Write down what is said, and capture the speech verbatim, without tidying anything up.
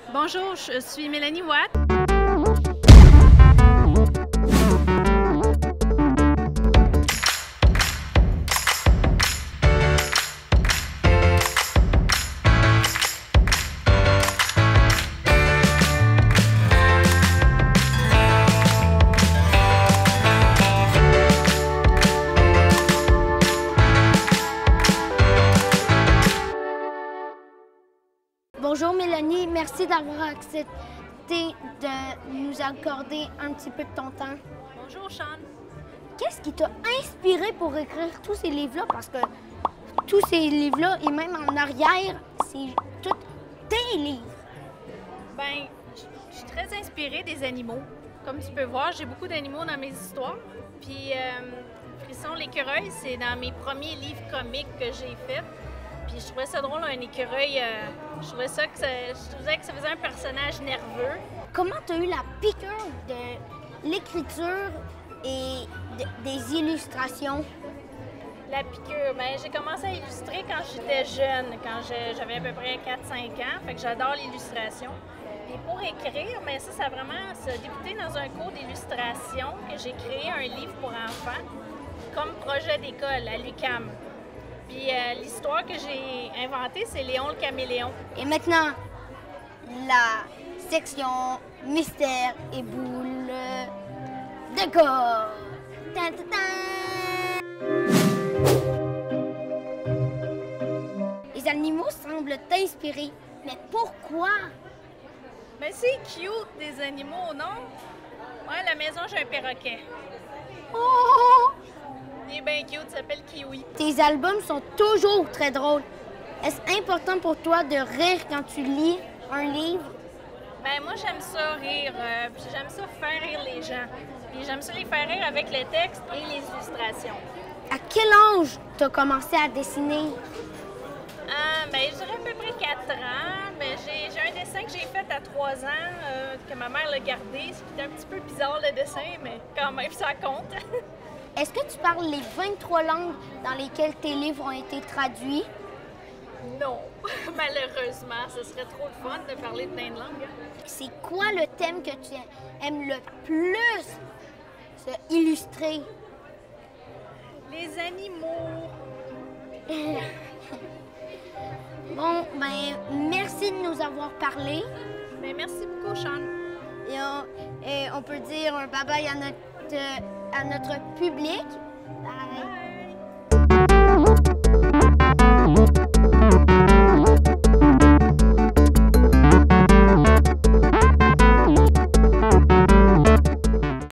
Bonjour, je suis Mélanie Watt. Bonjour Mélanie, merci d'avoir accepté de nous accorder un petit peu de ton temps. Bonjour, Sean. Qu'est-ce qui t'a inspiré pour écrire tous ces livres-là? Parce que tous ces livres-là, et même en arrière, c'est tous tes livres. Ben, je suis très inspirée des animaux. Comme tu peux voir, j'ai beaucoup d'animaux dans mes histoires. Puis, euh, Frisson l'écureuil, c'est dans mes premiers livres comiques que j'ai faits. Puis je trouvais ça drôle, un écureuil. Euh, je trouvais ça que ça, je trouvais que ça faisait un personnage nerveux. Comment tu as eu la piqûre de l'écriture et de, des illustrations? La piqûre, bien, j'ai commencé à illustrer quand j'étais jeune, quand j'avais à peu près quatre cinq ans. Fait que j'adore l'illustration. Et pour écrire, bien, ça, ça a vraiment ça a débuté dans un cours d'illustration que j'ai créé un livre pour enfants comme projet d'école à l'U Q A M. Puis euh, l'histoire que j'ai inventée, c'est Léon le caméléon. Et maintenant, la section mystère et boule de corps. Ta, ta, ta. Les animaux semblent t'inspirer, mais pourquoi? Mais c'est cute des animaux, non? Ouais, à la maison, j'ai un perroquet. Oh! Il est bien cute, il s'appelle Kiwi. Tes albums sont toujours très drôles. Est-ce important pour toi de rire quand tu lis un livre? Ben moi, j'aime ça rire, euh, puis j'aime ça faire rire les gens. Puis j'aime ça les faire rire avec les textes et les illustrations. À quel âge tu as commencé à dessiner? Ah, ben je dirais à peu près quatre ans. Ben, j'ai un dessin que j'ai fait à trois ans, euh, que ma mère l'a gardé. C'était un petit peu bizarre le dessin, mais quand même, ça compte. Est-ce que tu parles les vingt-trois langues dans lesquelles tes livres ont été traduits? Non, malheureusement, ce serait trop de fun de parler de plein de langues. C'est quoi le thème que tu aimes le plus se illustrer? Les animaux. Bon, ben merci de nous avoir parlé. Ben, merci beaucoup, Sean. Et on, et on peut dire un bye-bye à notre, à notre public. Bye. Bye.